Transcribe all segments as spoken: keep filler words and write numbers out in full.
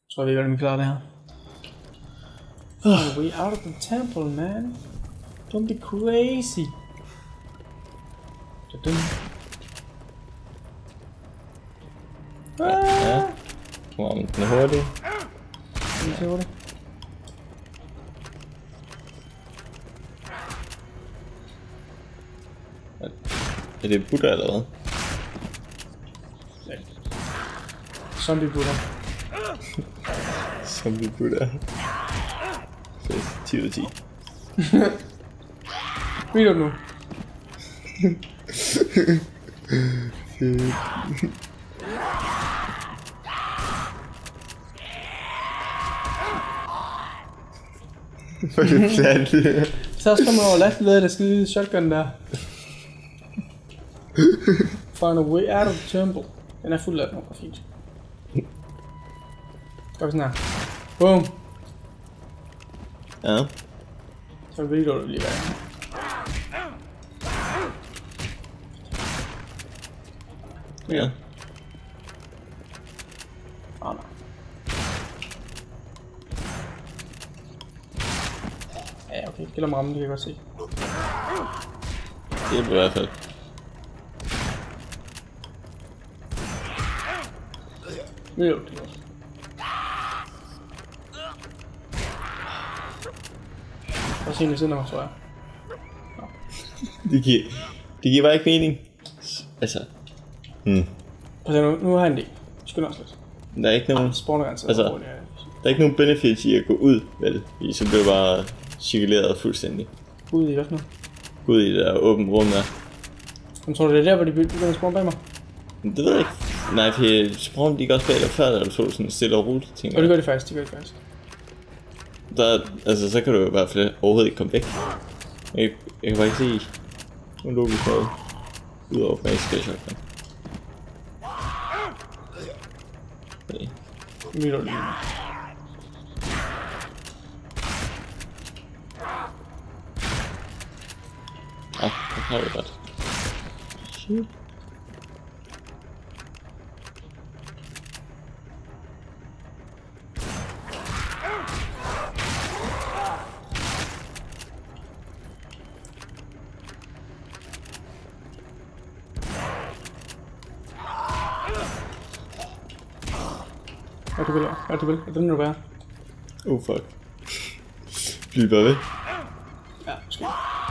Tror vi godt, vi klarer det her. Oh, we out of the temple, man. Don't be crazy. Da-dum. Ja, ja. Kom on, den er hurtig. Den er hurtig. Er det Buddha eller hvad? Ja. Zombie Buddha. Zombie Buddha. Fedt, ti ud af ti. Reload nu. Fedt. Hvor er det plat. Så også kommer over lastledet af skide shotgun der. Find a way out of the temple. Den er fuld af den, og fint. Gør vi sådan her. Boom. Ja. Så reloader vi lige hver. Ja. Åh, nej. Ja, okay. Gælder om rammen, det kan jeg godt se. Det er i hvert fald. Reload, det er godt. Der er sådan en siden af mig, tror jeg. Det giver, det giver bare ikke mening. Altså. Hmm. Altså, nu, nu har han det. Skynd os lidt. Der er ikke nogen, Spawnergrænser. altså, der er ikke nogen benefits i at gå ud, vel? Fordi så bliver bare cirkuleret fuldstændig. Ud i hvad for noget? Ud i det der åbent rum der. Men tror du, det er der, hvor de begynder at spawn bag mig? Men det ved jeg ikke. Nej, for sprang de ikke også bag dig før, da du så sådan stille og roligt, tænker Og det jeg. gør de faktisk, det gør de faktisk. Der, altså, så kan du i hvert fald overhovedet ikke komme væk. Jeg, jeg kan bare ikke se nogen logisk noget. Udover magisk shotgun. Okay. Reload lige. Ah, det har vi godt. Shit. Ja, du vil, ja, du vil. Ja, den vil du være. Oh fuck. Bliv bare ved. Ja, måske.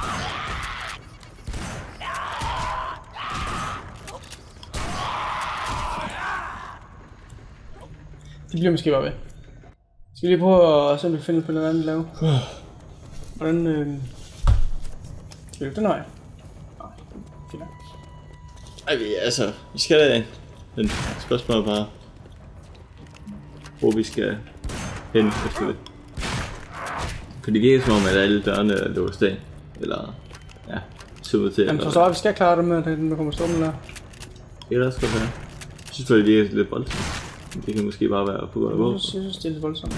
De bliver måske bare ved. Skal vi lige prøve at se, om vi kan finde på noget andet at lave? Hvordan, øh... Skal vi løbe den vej? Nej, fint nok. Ej, vi, altså, vi skal da. Men spørgsmålet er bare, hvor vi skal hen efter det. For det virker som om, at alle dørene er låst af. Eller, ja, super til. Jamen, forstår jeg, vi skal klare det med, at den kommer stormen der. Det kan da også godt være. Jeg synes, det virker lidt voldsomt. Det kan måske bare være på grund af vores. Jeg synes, det er lidt voldsomt.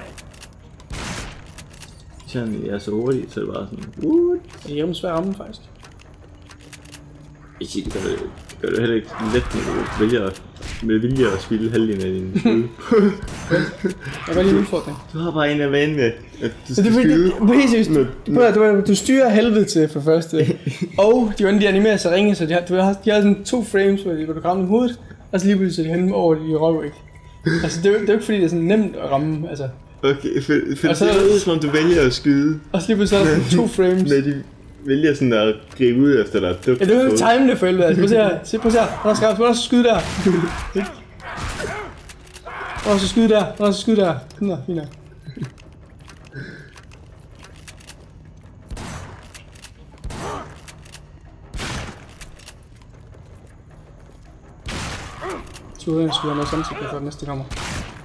Hvis han er så hurtigt, så er det bare sådan, what? Det er jævnt svært at ramme, faktisk. Jeg siger, det gør det, det gør det heller ikke let, når du vælger at, med vilje at spille halvdelen af din skyde. Jeg var lige en udfordring. Du har bare en af vanen med, at du skal det, skyde. Det, det, helt seriøst. Du, du, du styrer helvede til for første. Og de, de animerer sig ringe, så de har, du har, de har sådan to frames, hvor, de, hvor du rammer dem hovedet, og så lige pludselig så de hen over i røv, ikke? Altså, det er, jo, det er jo ikke fordi, det er sådan nemt at ramme, altså. Okay, for, for og så, det er som om du vælger at skyde. Og så lige pludselig så er der sådan to frames. Men de vælger sådan at gribe ud efter dig. Ja, det er jo time det for helvede, altså. Prøv at se her, se, prøv at se her. Han har skrevet, du også skyde der. Du også skyde der, du også skyde der. Kom der, fint nok. Så jeg skulle have noget samtidig, for det næste kommer.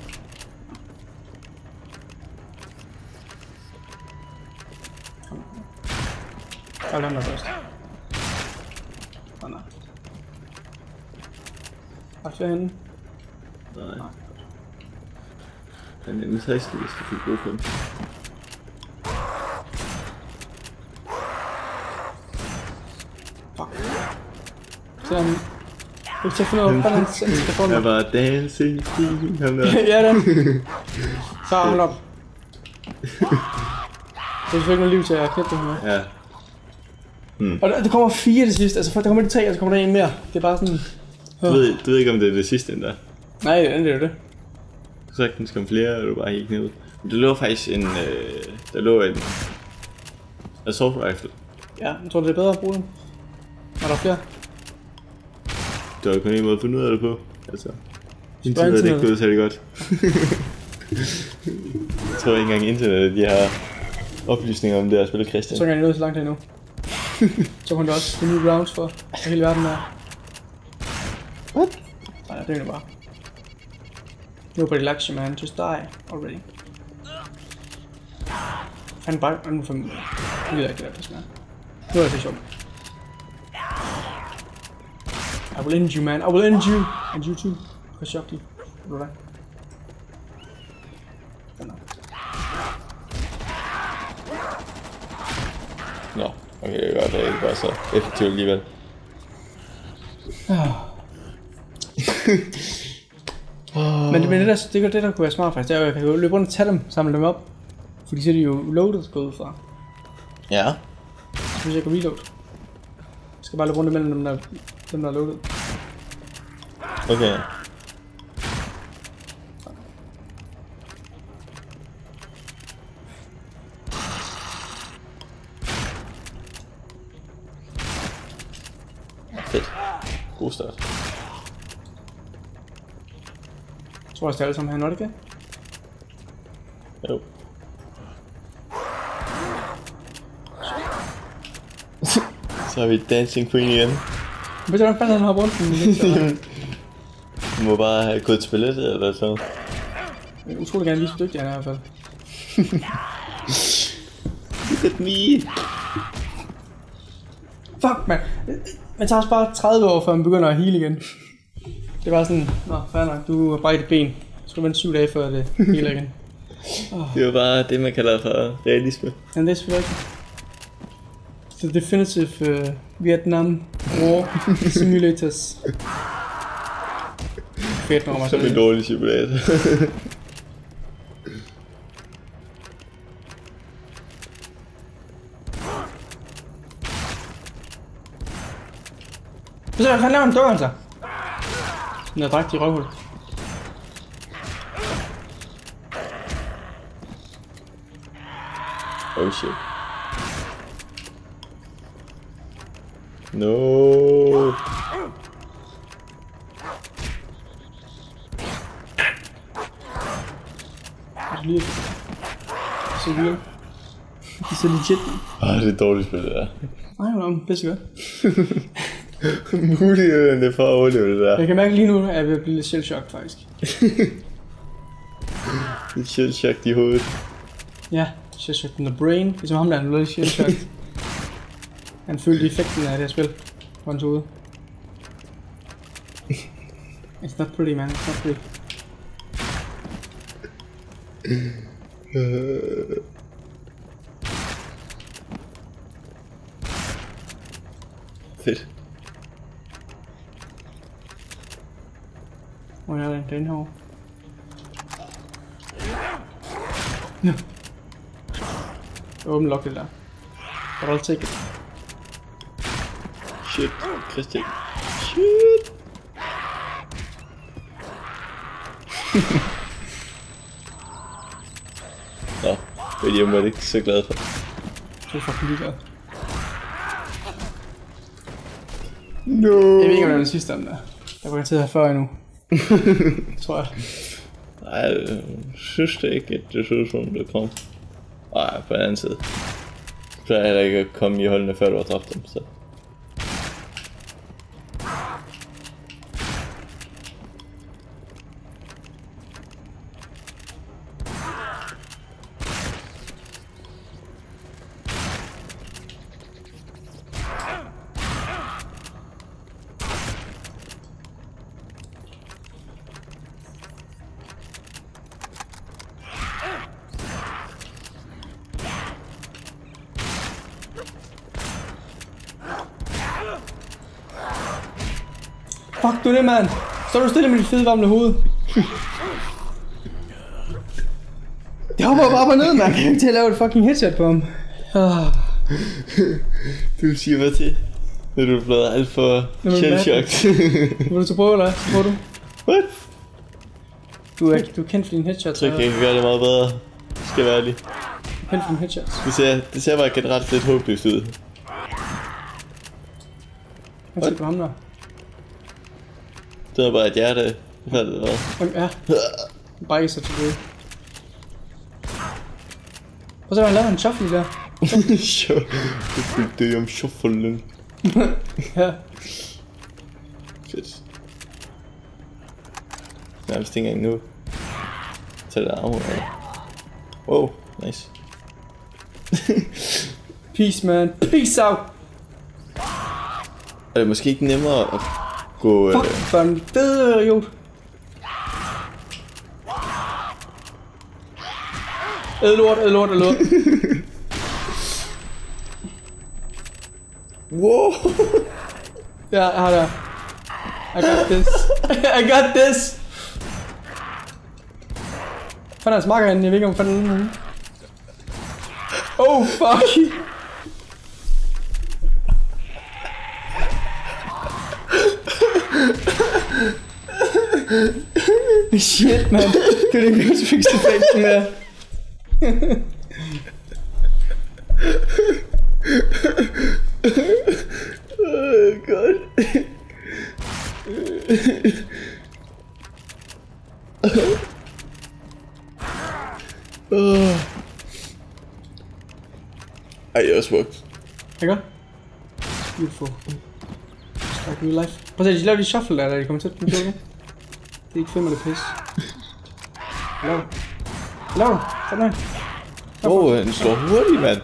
Jeg lader den først. Åh nej. Har jeg henne? Nej. Han er nemlig tastet, hvis du fik brug for den. Fuck. Så han... Jeg vil tage finde ud af, hvordan han skal få den. Jeg var dancing queen, ham der. Ja, den. Så hold op. Det er selvfølgelig ikke noget liv til at knæppe det her. Ja. Hmm. Og der, der kommer fire til sidst, altså der kommer de tre, og så kommer der en mere. Det er bare sådan... Du ved, du ved ikke om det er det sidste end der. Nej, det er jo det. Så sagtens kom flere, og du bare helt ned. Men der lå faktisk en... Øh, der lå en... assault rifle. Ja, jeg tror det er bedre at bruge den. Er der flere? Det var jo kun en måde at finde ud af det på. Altså... Indtil det ikke gået særlig godt. Jeg tror ikke engang internet, de har oplysninger om det at spille Christian. Så kan jeg nå så langt endnu. Så kan det også få nye rounds for hele verden der. What? Nej, det er det bare. Nobody likes you, man. Just die already. Han bare... Han får... Jeg ved ikke, det der plads, man. Nu er det sjovt. I will end you, man. I will end you. And you too. Hvad chok de? Ved du hvad? Nå, okay, det er godt, det er ikke bare så effektivt alligevel. Men det, men det, der, det, det der kunne være smart faktisk, det er jo, at jeg kan løbe rundt og tage dem, samle dem op. Fordi så er de jo loaded gå ud fra. Ja. Så hvis jeg kan reload. Jeg skal bare løbe rundt imellem dem der, dem der er loaded. Okay. Fedt. God start. Jeg tror også det er alle sammen her, når det ikke? Jo. Så har vi Dancing Queen igen. Ved du hvordan fanden han har rundt den? Du må bare have gået til ballet eller sådan. Jeg er utrolig gerne vise, hvor dygtig han er i hvert fald. Look at me. Fuck, man. Man tager også bare tredive år, før man begynder at heal igen. Det var sådan, nå, fair nok, du har brækket ben. Så skal du vente syv dage, før det healer igen. Oh. Det var bare det, man kalder for realisme. Men det er selvfølgelig ikke. The definitive uh, Vietnam War Simulators. Fedt nok, man. Som en dårlig simulator. Så han laver en dør, altså. Den er drægt i røvhul. Oh shit. No. Det så vildt. Det er så legit. Ah, det er et dårligt spil, det der. Nej, det er bedst godt. Mulighederne for at overleve det der. Jeg kan mærke lige nu, at jeg vil blive lidt shell-shocked, faktisk. Lidt shell-shocked i hovedet. Ja, shell-shocked in the brain. Ligesom ham der, han blev lidt shell-shocked. Han følte effekten af det her spil på hans hoved. It's not pretty, man. It's not pretty. Fedt. Hvor er den den her? Ja. Åbn lok det der. But I'll take it. Shit, Christian. Shit. Nå, det er jeg måtte ikke så glad for. Så er fucking ligeglad. No. Jeg ved ikke, om det er den sidste om der. Der var jeg til at have før endnu. Tror jeg. Nej, jeg synes det ikke, at det så som det kom. Nej, på den anden side. Så plejer jeg heller ikke at komme i holdene, før du har dræbt dem, så. Fuck du det, mand! Så er du stille med dit fede varmle hoved. Det hopper bare på ned, man. Jeg kan ikke til at lave et fucking headshot på ham. Oh. Du siger hvad til? Når du er blevet alt for shell-shocked. Vil du så prøve, eller så prøver du? What? Du er, du er kendt for dine headshots. Jeg tror ikke, jeg kan gøre det meget bedre. Skal være ærlig. Du er kendt for dine headshots. Det ser, det ser bare generelt lidt håbløst ud. Hvad siger du ham der? Det var bare et hjerte. Det fandt det Hvem er? Bare ikke så til det. Og så har han lavet en shuffle der. Sure. Det er om shufflen. Ja. Fedt. Nærmest ikke engang nu. Tag det armor af. Wow, nice. Peace, man. Peace out. Er det måske ikke nemmere at gå... Fuck, for en fed idiot. Ædelort, ædelort, ædelort. Wow. Ja, jeg har det. I got this. I got this. Fanden er smakker henne, jeg ved ikke om fanden er henne. Oh fuck. Shit, man. Det er det crucifix-effekten der. Oh god. Oh. Ej, det er også smukt. Ikke? Beautiful. Just like real life. Prøv at se, de lavede de shuffle der, da de kommer til den joke. Det er ikke fedt med det pis. Lav. Lav. Sådan her. Åh, oh, han slår hurtigt, mand.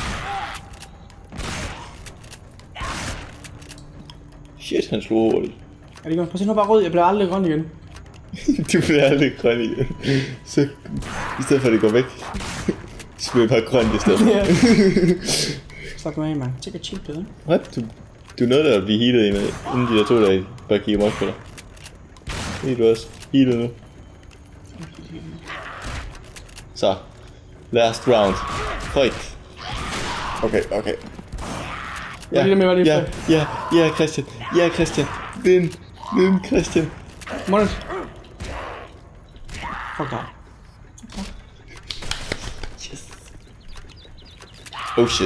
Shit, han slår hurtigt. Er det godt? Prøv at se, nu er bare rød. Jeg bliver aldrig grøn igen. Du bliver aldrig grøn igen. Så i stedet for at det går væk, så bliver det bare grønt i stedet. Ja. Slap mig af, man. Take a cheap pill. What? Du, du er nødt til at blive healet i med, inden de der to dage bare kigger mig på dig. Det er du også healet nu. Så. Last round. Fight. Okay, okay. Ja, ja, ja, ja, ja, Christian. Ja, Christian. Vind. Vind, Christian. Målet. Fuck dig. Yes. Oh shit.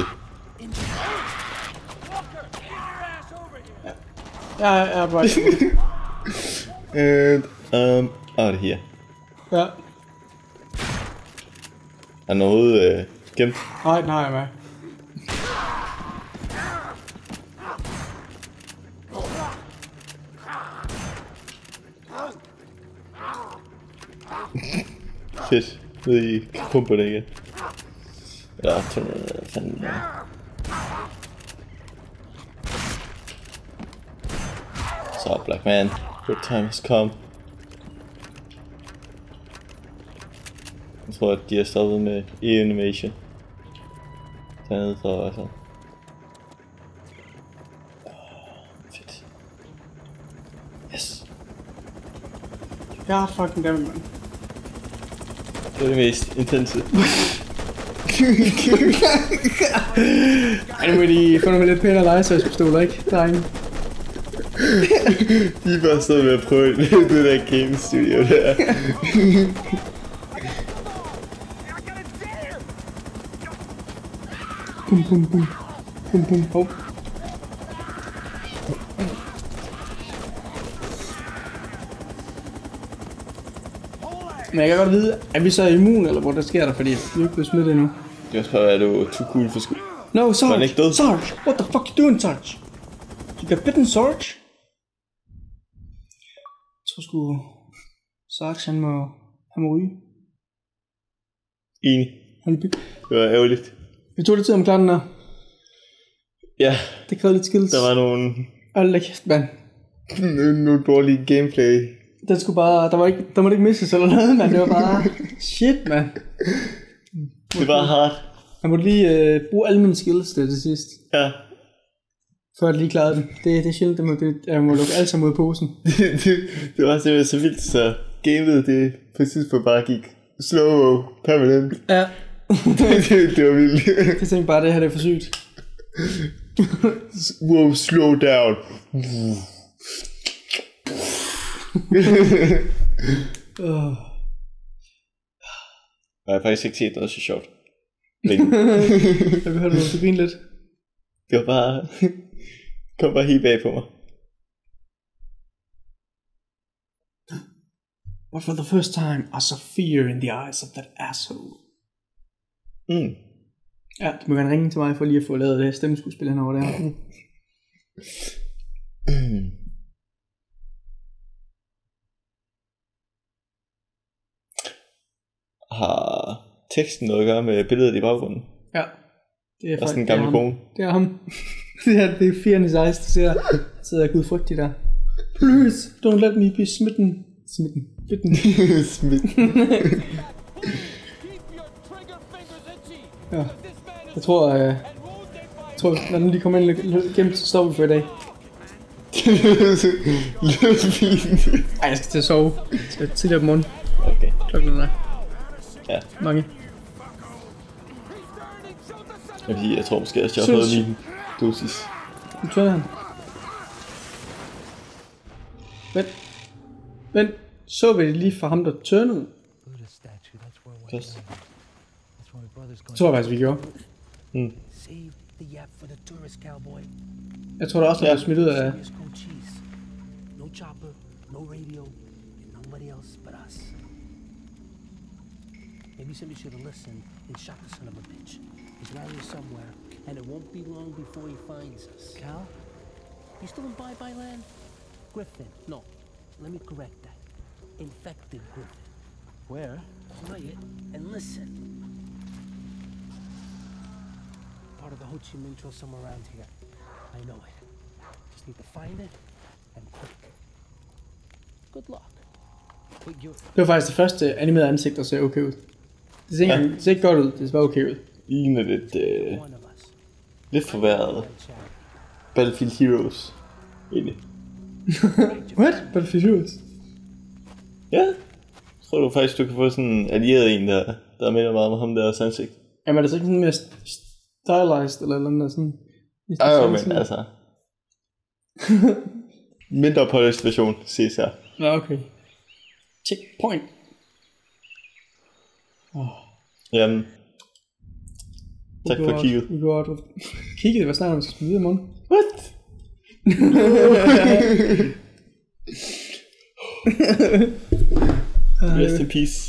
Ja, ja, ja, right. And um, out of here. Ja. Er noget øh, gemt? Nej, nej, jeg er med. Fedt. Ved I pumper det igen. Ja, hvad fanden er det? Så, Black Man. Good time has come. Jeg tror, at de har stoppet med e-animation. Dernede for altså. Fedt. Yes. Ja, fucking damn, man. Det var det mest intense. Ej, nu må de få noget lidt pænere legetøjspistoler, ikke? Drenge. De er bare stået med at prøve det der game studio der. Bum, bum, bum. Bum, bum, hov. Men jeg kan godt vide, er vi så immun, eller hvor der sker der, fordi vi er ikke blevet smittet endnu. Det er også bare, at du er too cool for skud. No, Sarge! ikke død? Sarge! What the fuck you doing, Sarge? You got bitten, Sarge? Jeg tror sgu... Sarge, han må... Han må ryge. Enig. Han er byg. Det var ærgerligt. Vi tog lidt tid om klare den der. Ja. Det krævede lidt skills. Der var nogle... Hold da kæft, mand. Nogle dårlige gameplay. Den skulle bare... Der var ikke... Der måtte ikke misses eller noget, mand. Det var bare... Shit, mand. Det var hard. Jeg måtte lige øh, bruge alle mine skills til det sidst. Ja. Før jeg lige klarede det. Det, det er sjældent, det må, det, jeg må lukke alt sammen ud af posen. det, det, det var simpelthen så vildt, så gamet det på et tidspunkt bare gik slow permanent. Ja. det, det var vildt. Jeg tænkte bare, det her det er for sygt. Wow, slow down. uh. Jeg har faktisk ikke set noget så sjovt. Jeg vil høre, du grine lidt. Det var bare... kom bare helt bag på mig. But for the first time, I saw fear in the eyes of that asshole. Mm. Ja, du må gerne ringe til mig for lige at få lavet det stemmeskuespil henover der. Mm. Har teksten noget at gøre med billedet i baggrunden? Ja. Det er faktisk en gammel kone. Det er ham. det er, det er fear in his eyes, du ser. Sidder gudfrygtig der. Please, don't let me be smitten. Smitten. Smitten. Smitten. Ja. Jeg tror, øh, jeg tror, når de kommer ind gennem, så stopper vi for i dag. Ej, jeg skal til at sove. Jeg skal tidligere på morgen. Okay. Klokken er ja. mange. Jeg, jeg tror måske, at jeg har fået min dosis. Nu tørner han. Vent. Vent. Så vi det lige fra ham, der tørnede? Først. Det tror jeg faktisk, vi gjorde. Mm. Jeg tror da også, der blev smidt ud af... Maybe somebody should have listened and shot the son of a bitch. He's around here somewhere, and it won't be long before he finds us. Cal? You still in Bye-Bye Land? Griffin. No, let me correct that. Infected Griffin. Where? Quiet and listen. Part of the Ho Chi Minh Trail somewhere around here. I know it. Just need to find it, and quick. Good luck. Det var faktisk det første animerede ansigt, der ser okay ud. Det ser ikke, ja. det ser ikke godt ud, det ser bare okay ud. Ligner lidt, øh, lidt forværret Battlefield Heroes, egentlig. What? Battlefield Heroes? Ja. Jeg tror du faktisk, du kan få sådan en allieret en, der, der minder meget om ham deres ansigt. Jamen er det så ikke sådan mere stylized, eller eller andet sådan? Ej jo, men altså... mindre polished version, ses her. Ja, okay. Checkpoint. Oh. Jamen. Tak for kigget. Vi går out. Kigget, hvad snakker om, skal spille videre i morgen? What? Rest in peace.